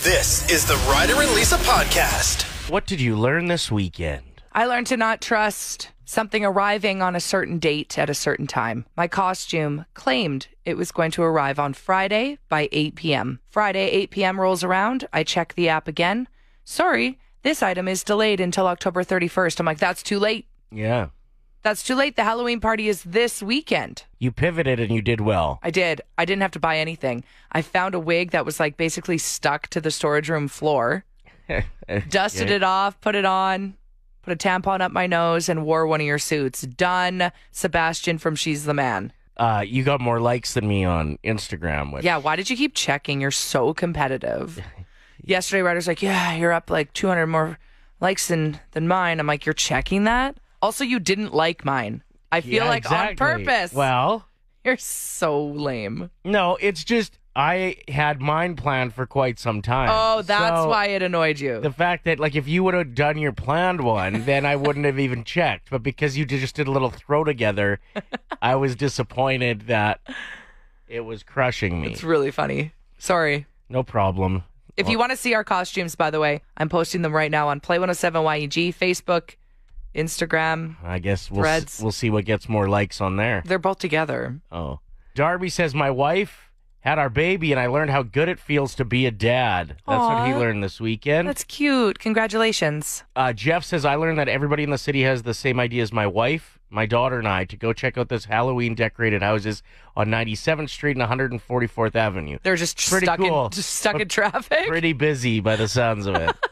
This is the Ryder and Lisa podcast. What did you learn this weekend? I learned to not trust something arriving on a certain date at a certain time. My costume claimed it was going to arrive on Friday by 8 p.m. Friday, 8 p.m. rolls around. I check the app again. Sorry, this item is delayed until October 31st. I'm like, that's too late. Yeah. That's too late. The Halloween party is this weekend. You pivoted and you did well. I did. I didn't have to buy anything. I found a wig that was like basically stuck to the storage room floor. Dusted it off, put it on, put a tampon up my nose, and wore one of your suits. Done. Sebastian from She's the Man. You got more likes than me on Instagram. Yeah, why did you keep checking? You're so competitive. Yesterday, Ryder's like, yeah, you're up like 200 more likes than mine. I'm like, you're checking that? Also, you didn't like mine. I feel like exactly. on purpose. Well, you're so lame. No, it's just I had mine planned for quite some time. Oh, that's why it annoyed you. The fact that, like, if you would have done your planned one, then I wouldn't have even checked. But because you just did a little throw together, I was disappointed that it was crushing me. It's really funny. Sorry. No problem. If you want to see our costumes, by the way, I'm posting them right now on Play 107 YEG, Facebook, Instagram. I guess Threads. we'll see what gets more likes on there. They're both together. Oh. Darby says, my wife had our baby and I learned how good it feels to be a dad. That's what he Aw. learned this weekend. That's cute. Congratulations. Jeff says, I learned that everybody in the city has the same idea as my wife, my daughter, and I to go check out this Halloween decorated houses on 97th Street and 144th Avenue. They're just Pretty stuck cool, in traffic. Pretty busy by the sounds of it.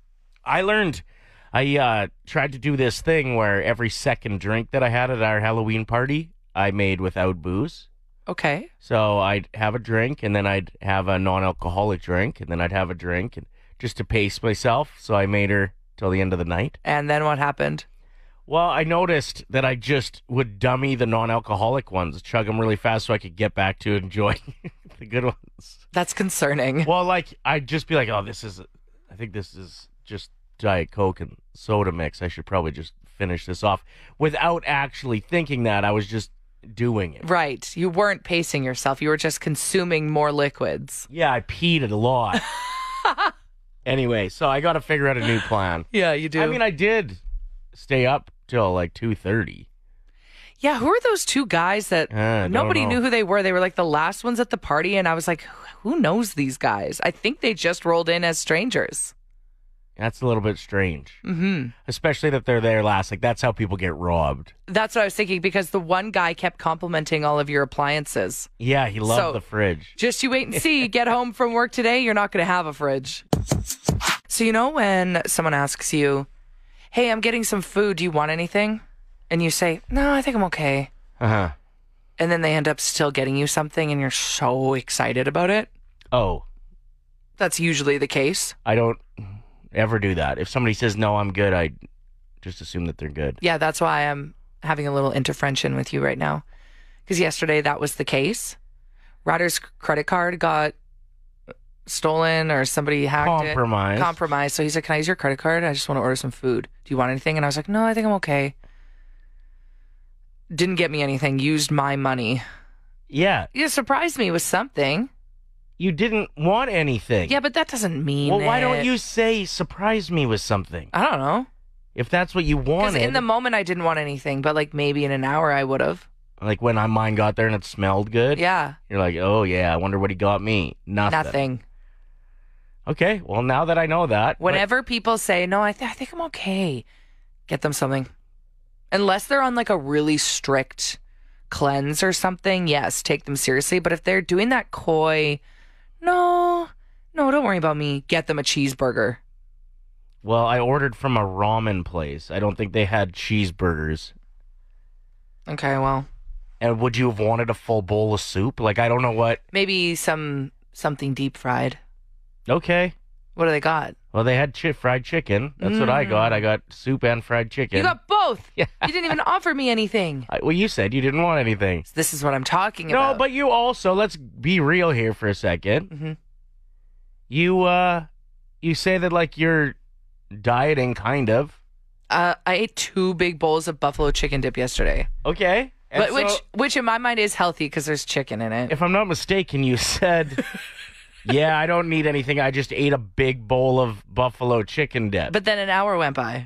I tried to do this thing where every second drink that I had at our Halloween party, I made without booze. Okay. So I'd have a drink, and then I'd have a non-alcoholic drink, and then I'd have a drink, and just to pace myself. So I made her till the end of the night. And then what happened? Well, I noticed that I just would dummy the non-alcoholic ones, chug them really fast so I could get back to enjoying the good ones. That's concerning. Well, like, I'd just be like, I think this is just Diet Coke and soda mix. I should probably just finish this off without actually thinking that. I was just doing it. Right. You weren't pacing yourself. You were just consuming more liquids. Yeah, I peed a lot. Anyway, so I got to figure out a new plan. Yeah, you do. I mean, I did stay up till like 2:30. Yeah, who are those two guys that nobody know. knew who they were? They were like the last ones at the party, and I was like, who knows these guys? I think they just rolled in as strangers. That's a little bit strange. Mm-hmm. Especially that they're there last. Like, that's how people get robbed. That's what I was thinking, because the one guy kept complimenting all of your appliances. Yeah, he loved the fridge. Just you wait and see. Get home from work today, you're not going to have a fridge. So you know when someone asks you, hey, I'm getting some food, do you want anything? And you say, no, I think I'm okay. Uh-huh. And then they end up still getting you something and you're so excited about it. Oh. That's usually the case. I don't ever do that. If somebody says, no, I'm good, I just assume that they're good. Yeah, that's why I'm having a little intervention with you right now. Because yesterday that was the case. Ryder's credit card got stolen or somebody hacked it. Compromised. So he's like, can I use your credit card? I just want to order some food. Do you want anything? And I was like, no, I think I'm okay. Didn't get me anything. Used my money. Yeah. You surprised me with something. You didn't want anything. Yeah, but that doesn't mean Well, why don't you say, surprise me with something? I don't know. If that's what you wanted. Because in the moment I didn't want anything, but like maybe in an hour I would have. Like when mine got there and it smelled good? Yeah. You're like, oh yeah, I wonder what he got me. Nothing. Okay, well now that I know that. Whenever people say, no, I think I'm okay, get them something. Unless they're on like a really strict cleanse or something, yes, take them seriously. But if they're doing that coy, no, don't worry about me, get them a cheeseburger. Well, I ordered from a ramen place. I don't think they had cheeseburgers. Okay, well. And would you have wanted a full bowl of soup? Like, I don't know what. Maybe something deep fried. Okay. What do they got? Well, they had fried chicken. That's what I got. I got soup and fried chicken. You got both. Yeah. You didn't even offer me anything. Well, you said you didn't want anything. This is what I'm talking about. No, but you also, let's be real here for a second. Mm-hmm. You say that like you're dieting, kind of. I ate 2 big bowls of buffalo chicken dip yesterday. Okay. But which in my mind is healthy because there's chicken in it. If I'm not mistaken, you said Yeah, I don't need anything. I just ate a big bowl of buffalo chicken dip. But then an hour went by.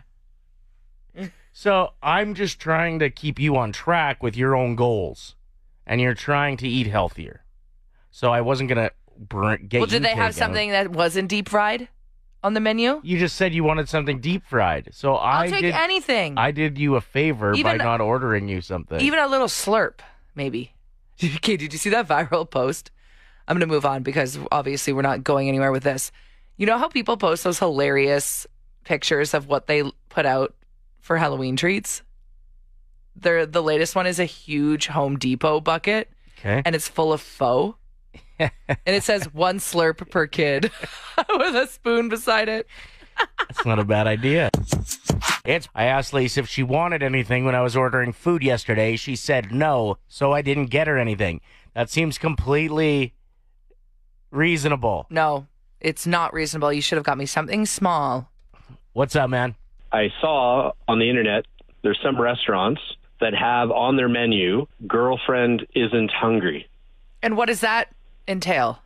So I'm just trying to keep you on track with your own goals. And you're trying to eat healthier. So I wasn't going to get Well, did they have something that wasn't deep fried on the menu? You just said you wanted something deep fried. So I'll take anything. I did you a favor by not ordering you something. Even a little slurp, maybe. Okay, did you see that viral post? I'm going to move on because obviously we're not going anywhere with this. You know how people post those hilarious pictures of what they put out for Halloween treats? The latest one is a huge Home Depot bucket, and it's full of faux. And it says 1 slurp per kid with a spoon beside it. That's not a bad idea. I asked Lisa if she wanted anything when I was ordering food yesterday. She said no, so I didn't get her anything. That seems completely reasonable. No, it's not reasonable. You should have got me something small. What's up, man? I saw on the internet there's some restaurants that have on their menu, girlfriend isn't hungry. And what does that entail?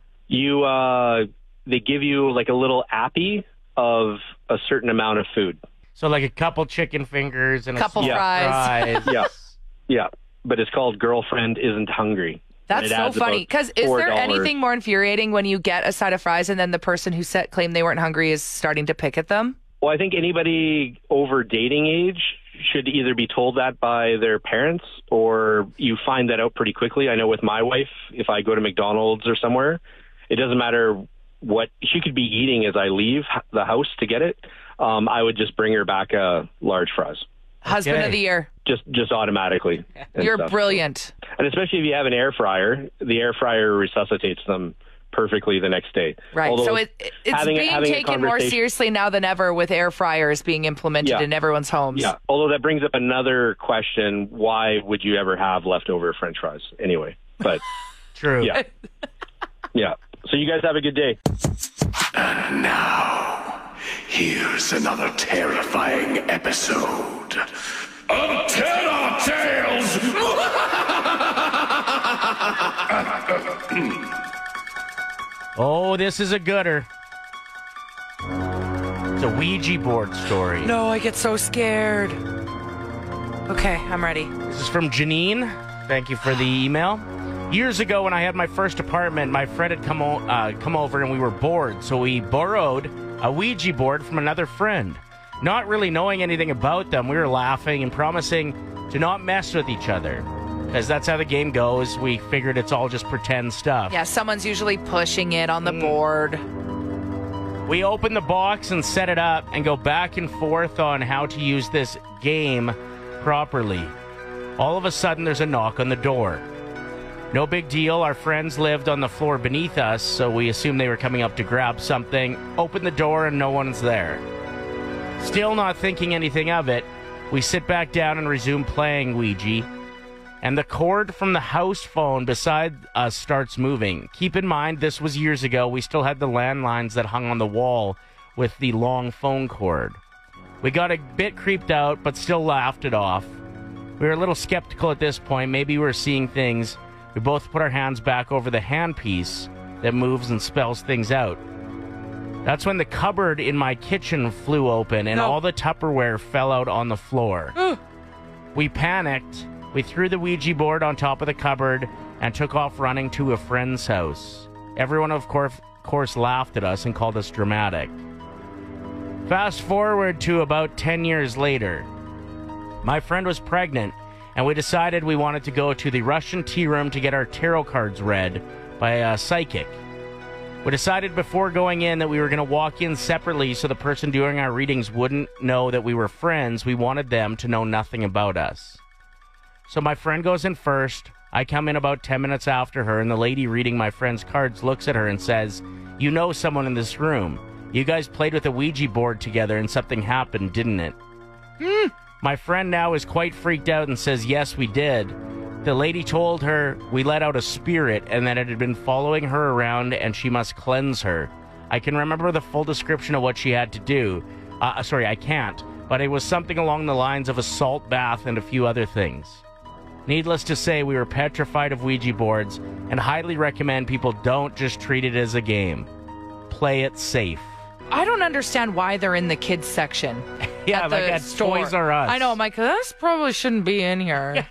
They give you like a little appy of a certain amount of food. So like a couple chicken fingers and couple fries. Yeah. But it's called girlfriend isn't hungry. That's so funny. Because is there anything more infuriating when you get a side of fries and then the person who claimed they weren't hungry is starting to pick at them? Well, I think anybody over dating age should either be told that by their parents or you find that out pretty quickly. I know with my wife, if I go to McDonald's or somewhere, it doesn't matter what she could be eating as I leave the house to get it. I would just bring her back a large fries. Husband of the year. Just automatically. You're brilliant. And especially if you have an air fryer, the air fryer resuscitates them perfectly the next day. Right. Although so it's being taken more seriously now than ever with air fryers being implemented in everyone's homes. Yeah. Although that brings up another question. Why would you ever have leftover French fries anyway? But true. Yeah. Yeah. So you guys have a good day. And now, here's another terrifying episode of Terror Tales. Oh, this is a gooder. It's a Ouija board story. No, I get so scared. Okay, I'm ready. This is from Janine. Thank you for the email. Years ago, when I had my first apartment, my friend had come over and we were bored, so we borrowed a Ouija board from another friend. Not really knowing anything about them, we were laughing and promising to not mess with each other. Because that's how the game goes. We figured it's all just pretend stuff. Yeah, someone's usually pushing it on the board. We open the box and set it up and go back and forth on how to use this game properly. All of a sudden, there's a knock on the door. No big deal. Our friends lived on the floor beneath us, so we assumed they were coming up to grab something. Open the door and no one's there. Still not thinking anything of it, we sit back down and resume playing Ouija. And the cord from the house phone beside us starts moving. Keep in mind, this was years ago. We still had the landlines that hung on the wall with the long phone cord. We got a bit creeped out, but still laughed it off. We were a little skeptical at this point. Maybe we were seeing things. We both put our hands back over the handpiece that moves and spells things out. That's when the cupboard in my kitchen flew open and all the Tupperware fell out on the floor. We panicked. We threw the Ouija board on top of the cupboard and took off running to a friend's house. Everyone, of course, laughed at us and called us dramatic. Fast forward to about 10 years later. My friend was pregnant, and we decided we wanted to go to the Russian tea room to get our tarot cards read by a psychic. We decided before going in that we were going to walk in separately so the person doing our readings wouldn't know that we were friends. We wanted them to know nothing about us. So my friend goes in first. I come in about 10 minutes after her, and the lady reading my friend's cards looks at her and says, "You know someone in this room. You guys played with a Ouija board together and something happened, didn't it?" My friend now is quite freaked out and says, "Yes, we did." The lady told her we let out a spirit and that it had been following her around and she must cleanse her. I can remember the full description of what she had to do. I can't. But it was something along the lines of a salt bath and a few other things. Needless to say, we were petrified of Ouija boards and highly recommend people don't just treat it as a game. Play it safe. I don't understand why they're in the kids section. Yeah, at like the at store. Toys R Us. I know, I'm like, this probably shouldn't be in here.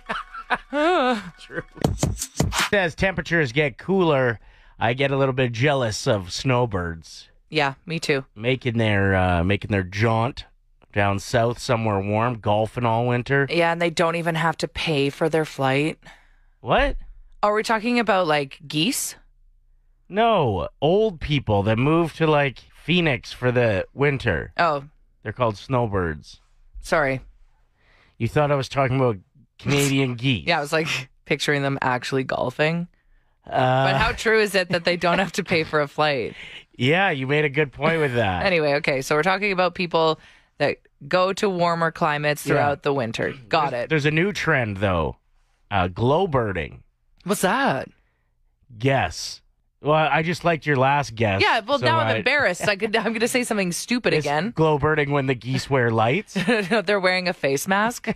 True. As temperatures get cooler, I get a little bit jealous of snowbirds Yeah, me too. making their jaunt down south somewhere warm, golfing all winter. Yeah, and they don't even have to pay for their flight. What? Are we talking about like geese? No, old people that move to like Phoenix for the winter. Oh, They're called snowbirds. sorry. You thought I was talking about Canadian geese? Yeah, I was like picturing them actually golfing. But Uh, how true is it that they don't have to pay for a flight? yeah, you made a good point with that. Anyway, okay, so we're talking about people that go to warmer climates throughout the winter. Got it. There's a new trend though. Glow birding. What's that? Guess. Well, I just liked your last guess. Yeah, well, so now I'm embarrassed. I'm going to say something stupid It's again. glow birding when the geese wear lights. They're wearing a face mask.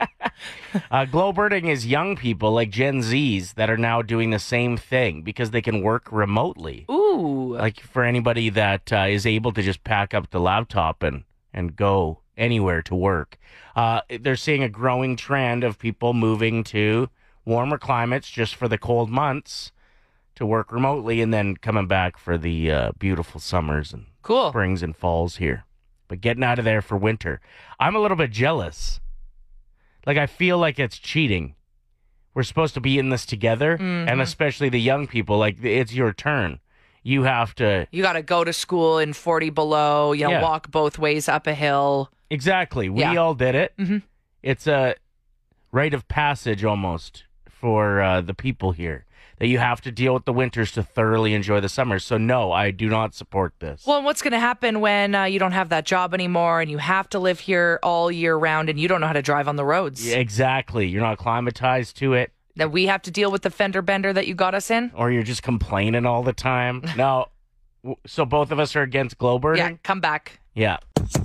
Glow birding is young people like Gen Zs that are now doing the same thing because they can work remotely. Ooh. Like for anybody that is able to just pack up the laptop and go anywhere to work. They're seeing a growing trend of people moving to warmer climates just for the cold months to work remotely and then coming back for the beautiful summers and Cool. springs and falls here. But getting out of there for winter. I'm a little bit jealous. Like, I feel like it's cheating. We're supposed to be in this together, and especially the young people, like, it's your turn. You have to... You got to go to school in 40 below, Yeah. walk both ways up a hill. Exactly. We Yeah. all did it. Mhm. It's a rite of passage almost for the people here. That you have to deal with the winters to thoroughly enjoy the summers. So, no, I do not support this. Well, and what's going to happen when you don't have that job anymore and you have to live here all year round and you don't know how to drive on the roads? Yeah, exactly. You're not acclimatized to it, Then we have to deal with the fender bender that you got us in? or you're just complaining all the time. No. So both of us are against glow birding? Yeah, come back. Yeah.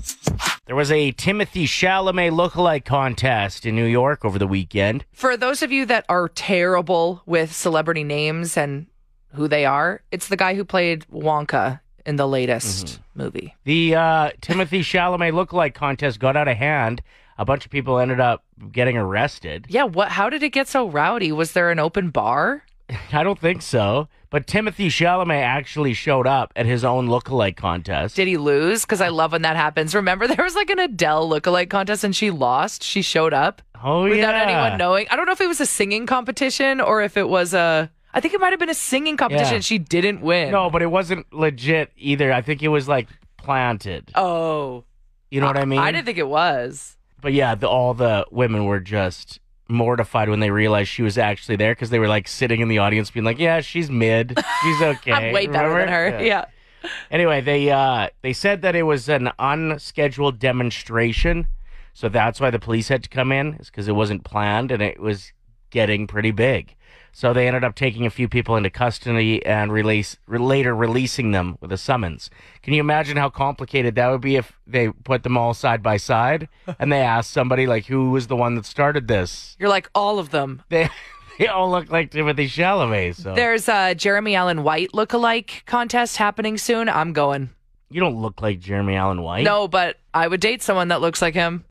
There was a Timothy Chalamet lookalike contest in New York over the weekend. For those of you that are terrible with celebrity names and who they are, it's the guy who played Wonka in the latest movie. The Timothy Chalamet lookalike contest got out of hand. A bunch of people ended up getting arrested. Yeah, how did it get so rowdy? Was there an open bar? I don't think so. But Timothy Chalamet actually showed up at his own lookalike contest. Did he lose? Because I love when that happens. Remember, there was like an Adele lookalike contest and she lost. She showed up Oh, without yeah. anyone knowing. I don't know if it was a singing competition or if it was I think it might have been a singing competition. Yeah. She didn't win. No, but it wasn't legit either. I think it was like planted. Oh. You know what I mean? I didn't think it was. But yeah, all the women were just mortified when they realized she was actually there because they were like sitting in the audience being like, yeah, she's mid. She's okay. I'm way better than Remember? her. Yeah. Anyway, they said that it was an unscheduled demonstration. So that's why the police had to come in, is because it wasn't planned and it was getting pretty big. So they ended up taking a few people into custody and later releasing them with a summons. Can you imagine how complicated that would be if they put them all side by side and they asked somebody like, who was the one that started this? You're like all of them. They all look like Timothy Chalamet. So There's a Jeremy Allen White lookalike contest happening soon. I'm going. you don't look like Jeremy Allen White. No, but I would date someone that looks like him.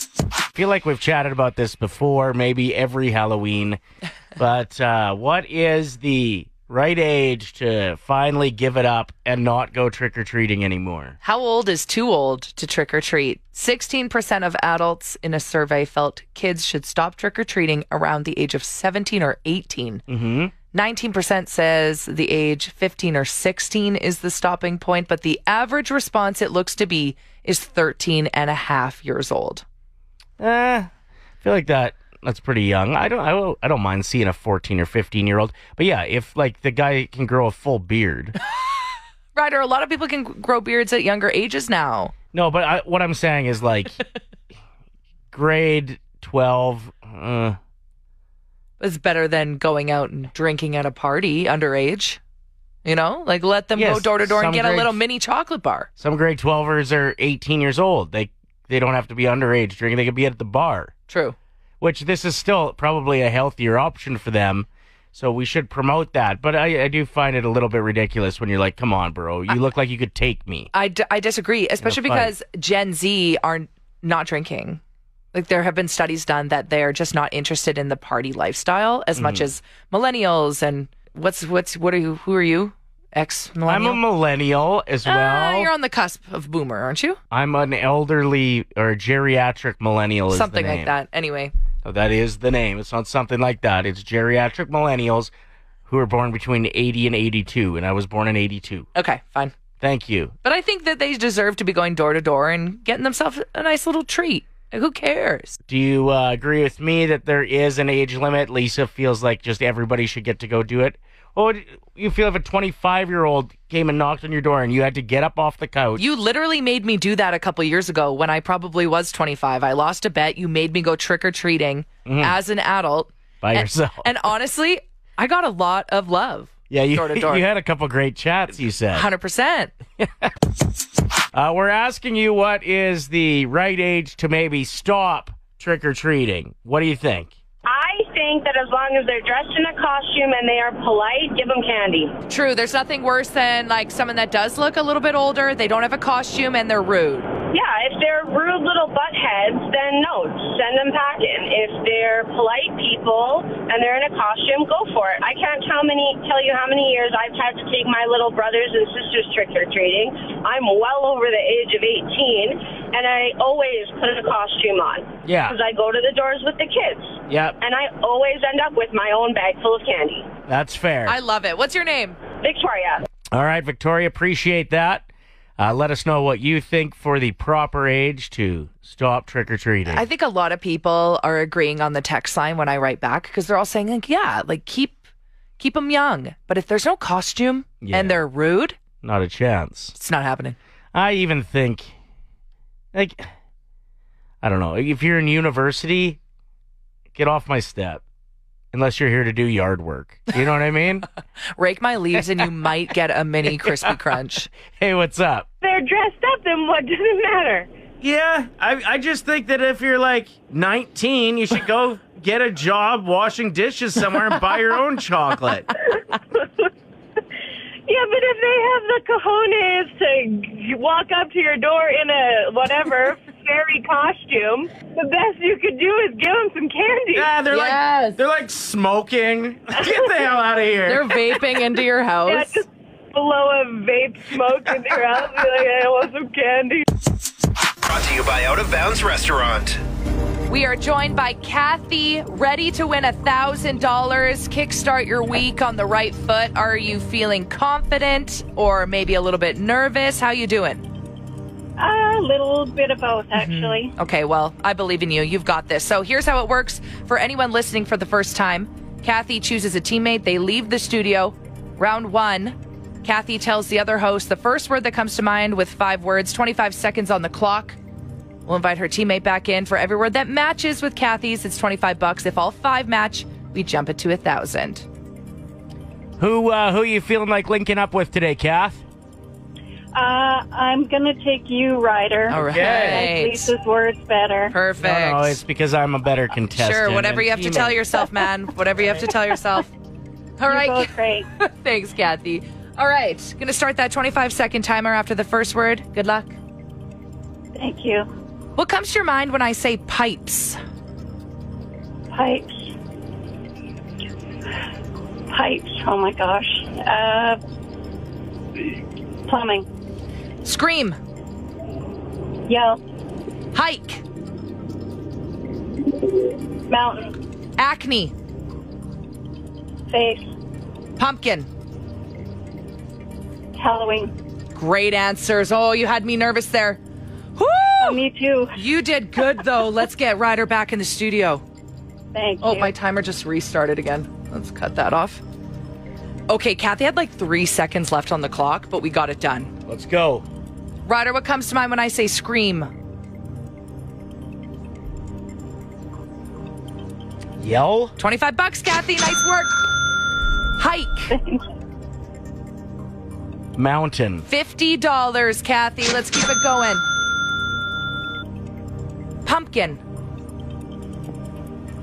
I feel like we've chatted about this before, maybe every Halloween. But what is the right age to finally give it up and not go trick-or-treating anymore? How old is too old to trick or treat? 16% of adults in a survey felt kids should stop trick or treating around the age of 17 or 18. 19% says the age 15 or 16 is the stopping point, but the average response, it looks to be, is 13 and a half years old. I feel like that's pretty young. I don't mind seeing a 14 or 15-year-old. But yeah, if like the guy can grow a full beard. Right, or a lot of people can grow beards at younger ages now. No, but what I'm saying is like grade 12. It's better than going out and drinking at a party underage. You know, like let them Yes, go door to door and some get a grade- little mini chocolate bar. Some grade 12ers are 18 years old. They don't have to be underage drinking. They could be at the bar. True. which this is still probably a healthier option for them. So we should promote that. But I do find it a little bit ridiculous when you're like, come on, bro. You look like you could take me. I disagree, especially because Gen Z are not drinking. Like, there have been studies done that they're just not interested in the party lifestyle as much as millennials. And who are you? Ex-millennial? I'm a millennial as well. You're on the cusp of boomer, aren't you? I'm an elderly or geriatric millennial. Something is the name. like that. Anyway. Oh, that is the name. It's not something like that. It's geriatric millennials who are born between 80 and 82, and I was born in 82. Okay, fine. Thank you. But I think that they deserve to be going door to door and getting themselves a nice little treat. Like, who cares? Do you agree with me that there is an age limit? Lisa feels like just everybody should get to go do it. Or you feel if a 25-year-old came and knocked on your door and you had to get up off the couch? You literally made me do that a couple years ago when I probably was 25. I lost a bet. You made me go trick-or-treating as an adult. By yourself. And honestly, I got a lot of love. Yeah, door to door. You had a couple great chats, you said. 100%. We're asking you what is the right age to maybe stop trick-or-treating. What do you think? I think that as long as they're dressed in a costume and they are polite, give them candy. True. There's nothing worse than like someone that does look a little bit older. They don't have a costume and they're rude. Yeah, if they're rude little butt heads, then no, send them packing. If they're polite people and they're in a costume, go for it. I can't tell you how many years I've had to take my little brothers and sisters trick-or-treating. I'm well over the age of 18, and I always put a costume on. Yeah. Because I go to the doors with the kids. Yep. And I always end up with my own bag full of candy. That's fair. I love it. What's your name? Victoria. All right, Victoria, appreciate that. Let us know what you think for the proper age to stop trick-or-treating. I think a lot of people are agreeing on the text line when I write back because they're all saying, like, yeah, like keep them young. But if there's no costume and they're rude, not a chance. It's not happening. I even think, like, I don't know. If you're in university, get off my step. Unless you're here to do yard work. You know what I mean? Rake my leaves and you might get a mini crispy crunch. Hey, what's up? They're dressed up, then what does it matter? Yeah, I just think that if you're like 19, you should go get a job washing dishes somewhere and buy your own chocolate. Yeah, but if they have the cojones to walk up to your door in a whatever fairy costume, the best you could do is give them some candy. Yeah, they're like smoking. Get the hell out of here. They're vaping into your house. Yeah, just blow a vape smoke into your house and be like, I want some candy. Brought to you by Out of Bounds Restaurant. We are joined by Kathy, ready to win $1,000. Kickstart your week on the right foot. Are you feeling confident or maybe a little bit nervous? How you doing? A little bit of both, actually. Okay, well, I believe in you. You've got this. So here's how it works for anyone listening for the first time. Kathy chooses a teammate. They leave the studio. Round one, Kathy tells the other host the first word that comes to mind with 5 words, 25 seconds on the clock. We'll invite her teammate back in for every word that matches with Kathy's. It's $25. If all 5 match, we jump it to 1,000. Who you feeling like linking up with today, Kath? I'm going to take you, Ryder. All right. I like Lisa's words better. Perfect. No, it's because I'm a better contestant. Sure, whatever you have to tell yourself, man. Whatever you have to tell yourself. All right. You're both great. Thanks, Kathy. All right. Going to start that 25-second timer after the first word. Good luck. Thank you. What comes to your mind when I say pipes? Pipes. Pipes. Oh, my gosh. Plumbing. Scream. Yell. Hike. Mountain. Acne. Face. Pumpkin. Halloween. Great answers. Oh, you had me nervous there. Woo! Me too. You did good, though. Let's get Ryder back in the studio. Thank Oh, you. my timer just restarted again. Let's cut that off. Okay, Kathy had like 3 seconds left on the clock, but we got it done. Let's go. Ryder, what comes to mind when I say scream? Yell? $25, Kathy. Nice work. Hike. Mountain. $50, Kathy. Let's keep it going. Pumpkin.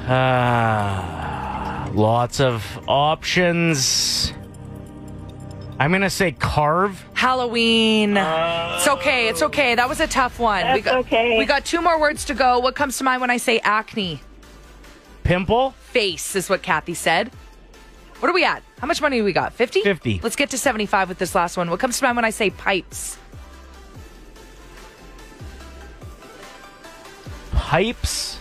Lots of options. I'm going to say carve. Halloween. It's okay. It's okay. That was a tough one. That's okay. We got 2 more words to go. What comes to mind when I say acne? Pimple. Face is what Kathy said. What are we at? How much money do we got? 50? 50. Let's get to 75 with this last one. What comes to mind when I say pipes? Pipes.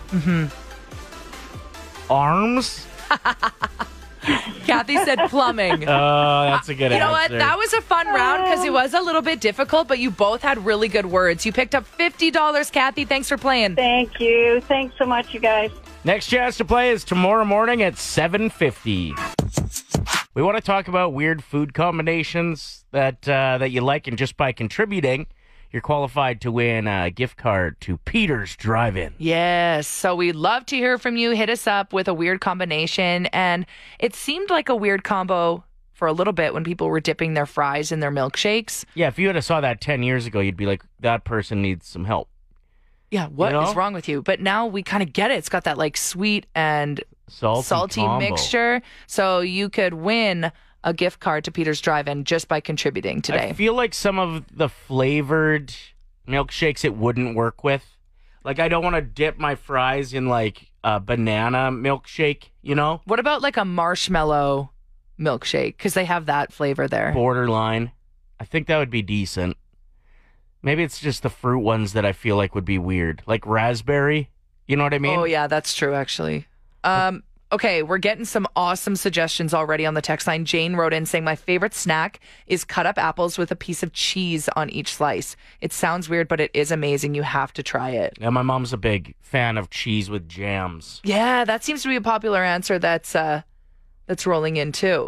Arms. Kathy said plumbing. Oh, that's a good answer. You know what? That was a fun round because it was a little bit difficult, but you both had really good words. You picked up $50, Kathy. Thanks for playing. Thank you. Thanks so much, you guys. Next chance to play is tomorrow morning at 7:50. We want to talk about weird food combinations that you like, and just by contributing, you're qualified to win a gift card to Peter's Drive-In. Yes. So we'd love to hear from you. Hit us up with a weird combination. And it seemed like a weird combo for a little bit when people were dipping their fries in their milkshakes. Yeah, if you had saw that 10 years ago, you'd be like, that person needs some help. Yeah, what is wrong with you? But now we kind of get it. It's got that like sweet and salty combo. mixture. So you could win a gift card to Peter's Drive-In just by contributing today. I feel like some of the flavored milkshakes it wouldn't work with. Like, I don't want to dip my fries in like a banana milkshake, you know? What about like a marshmallow milkshake? Because they have that flavor there. Borderline. I think that would be decent. Maybe it's just the fruit ones that I feel like would be weird. Like raspberry. You know what I mean? Oh, yeah, that's true, actually. Okay, we're getting some awesome suggestions already on the text line. Jane wrote in saying, my favorite snack is cut up apples with a piece of cheese on each slice. It sounds weird, but it is amazing. You have to try it. Yeah, my mom's a big fan of cheese with jams. Yeah, that seems to be a popular answer that's rolling in, too.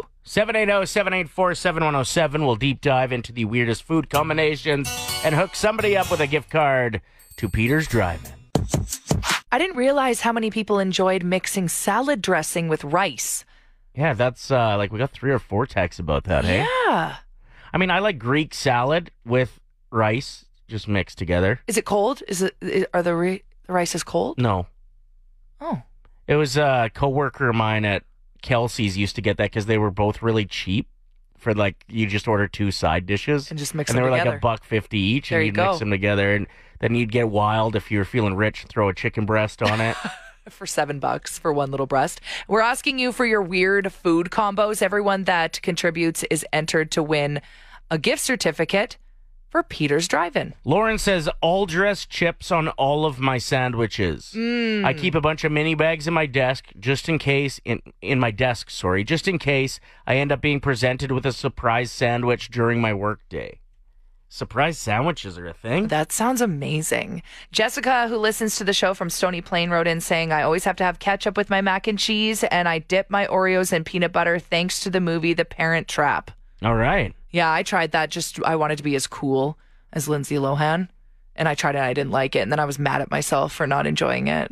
780-784-7107. We'll deep dive into the weirdest food combinations and hook somebody up with a gift card to Peter's Drive-In. I didn't realize how many people enjoyed mixing salad dressing with rice. Yeah, that's like we got 3 or 4 texts about that, hey? Yeah. I mean, I like Greek salad with rice just mixed together. Is it cold? Are the rices cold? No. Oh. It was a coworker of mine at Kelsey's used to get that because they were both really cheap. For like, you just order 2 side dishes and just mix them together. And they were like $1.50 each, there and you you'd go. mix them together, and then you'd get wild if you were feeling rich and throw a chicken breast on it. For $7 for one little breast. We're asking you for your weird food combos. Everyone that contributes is entered to win a gift certificate for Peter's Drive-In. Lauren says, all dressed chips on all of my sandwiches. I keep a bunch of mini bags in my desk just in case, in my desk, just in case I end up being presented with a surprise sandwich during my work day. Surprise sandwiches are a thing? That sounds amazing. Jessica, who listens to the show from Stony Plain, wrote in saying, I always have to have ketchup with my mac and cheese, and I dip my Oreos in peanut butter thanks to the movie The Parent Trap. All right. Yeah, I tried that. I wanted to be as cool as Lindsay Lohan, and I tried it and I didn't like it, and then I was mad at myself for not enjoying it.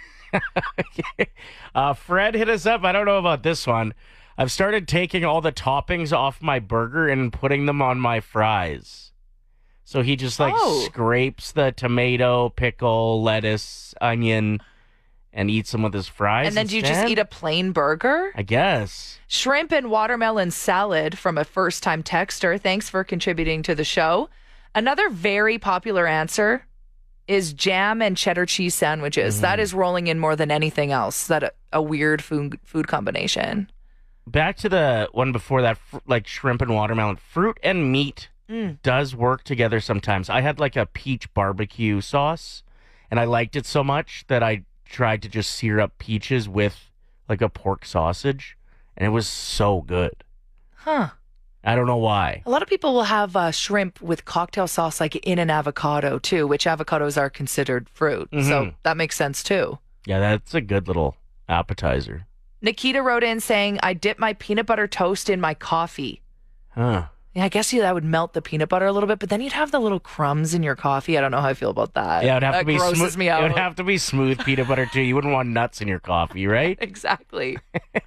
Fred hit us up. I don't know about this one. I've started taking all the toppings off my burger and putting them on my fries. So he just scrapes the tomato, pickle, lettuce, onion, and eats them with his fries. And then do you just eat a plain burger? I guess. Shrimp and watermelon salad from a first-time texter. Thanks for contributing to the show. Another very popular answer is jam and cheddar cheese sandwiches. That is rolling in more than anything else. That a weird food combination. Back to the one before that, like shrimp and watermelon. Fruit and meat does work together sometimes. I had like a peach barbecue sauce, and I liked it so much that I tried to just sear up peaches with like a pork sausage, and it was so good. Huh. I don't know why. A lot of people will have shrimp with cocktail sauce like in an avocado too, which avocados are considered fruit. So that makes sense too. Yeah, that's a good little appetizer. Nikita wrote in saying, I dip my peanut butter toast in my coffee. Huh. Yeah, I guess that would melt the peanut butter a little bit, but then you'd have the little crumbs in your coffee. I don't know how I feel about that. Yeah, it'd have that to be grosses smooth. me out. It would have to be smooth peanut butter too. You wouldn't want nuts in your coffee, right? Exactly.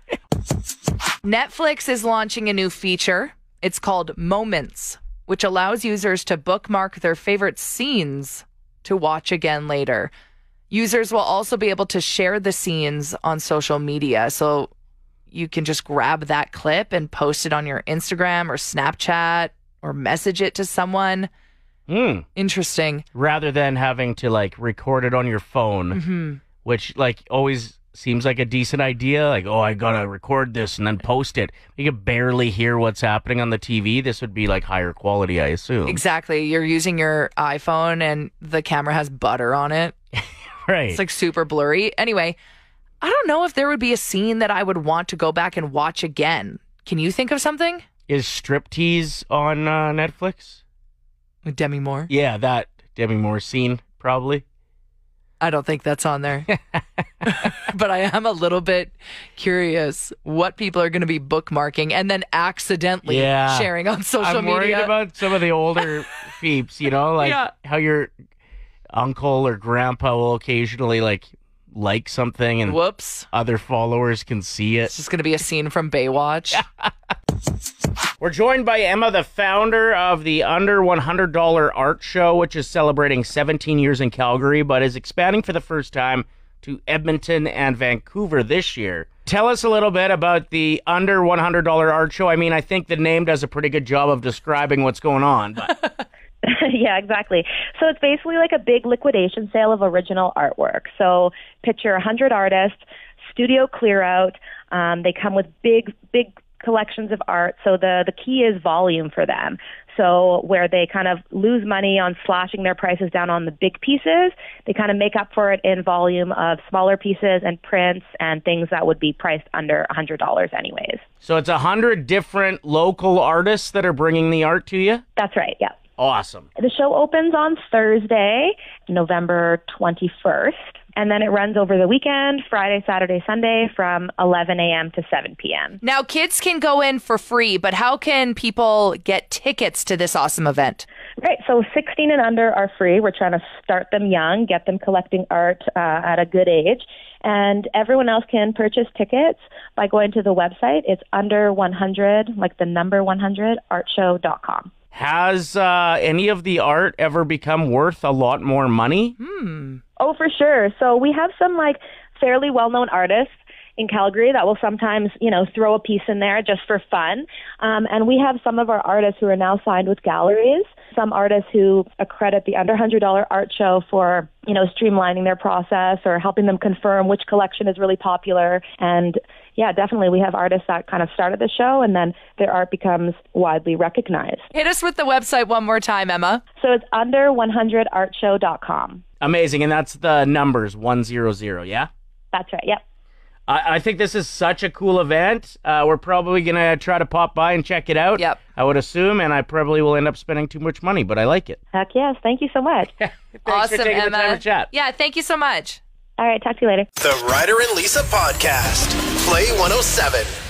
Netflix is launching a new feature. It's called Moments, which allows users to bookmark their favorite scenes to watch again later. Users will also be able to share the scenes on social media. So you can just grab that clip and post it on your Instagram or Snapchat or message it to someone. Interesting. Rather than having to like record it on your phone, which like always seems like a decent idea. Like, oh, I gotta record this and then post it. You can barely hear what's happening on the TV. This would be like higher quality, I assume. Exactly. You're using your iPhone and the camera has butter on it. Right. It's like super blurry. Anyway, I don't know if there would be a scene that I would want to go back and watch again. Can you think of something? Is Striptease on Netflix? With Demi Moore? Yeah, that Demi Moore scene, probably. I don't think that's on there. But I am a little bit curious what people are going to be bookmarking and then accidentally sharing on social media. I'm worried about some of the older peeps, you know, like how your uncle or grandpa will occasionally like something and whoops, other followers can see it. It's just going to be a scene from Baywatch. We're joined by Emma, the founder of the Under $100 Art Show, which is celebrating 17 years in Calgary, but is expanding for the first time to Edmonton and Vancouver this year. Tell us a little bit about the Under $100 Art Show. I mean, I think the name does a pretty good job of describing what's going on. But Yeah, exactly. So it's basically like a big liquidation sale of original artwork. So picture 100 artists, studio clear out. They come with big collections of art. So the key is volume for them. So where they kind of lose money on slashing their prices down on the big pieces, they kind of make up for it in volume of smaller pieces and prints and things that would be priced under $100 anyways. So it's 100 different local artists that are bringing the art to you? That's right, yeah. Awesome. The show opens on Thursday, November 21st, and then it runs over the weekend, Friday, Saturday, Sunday, from 11 a.m. to 7 p.m. Now, kids can go in for free, but how can people get tickets to this awesome event? Right, so 16 and under are free. We're trying to start them young, get them collecting art at a good age. And everyone else can purchase tickets by going to the website. It's under 100, like the number 100, artshow.com. Has any of the art ever become worth a lot more money? Oh, for sure. So we have some fairly well-known artists in Calgary that will sometimes, throw a piece in there just for fun. And we have some of our artists who are now signed with galleries, some artists who accredit the Under $100 Art Show for, streamlining their process or helping them confirm which collection is really popular. And yeah, definitely we have artists that kind of started the show and then their art becomes widely recognized. Hit us with the website one more time, Emma. So it's under100artshow.com. Amazing. And that's the numbers 100, yeah? That's right, yep. I think this is such a cool event. We're probably going to try to pop by and check it out. Yep. I would assume, and I probably will end up spending too much money, but I like it. Heck yes. Thank you so much. Thanks awesome, for taking Emma. the time to chat. Yeah, thank you so much. All right, talk to you later. The Ryder and Lisa Podcast. Play 107.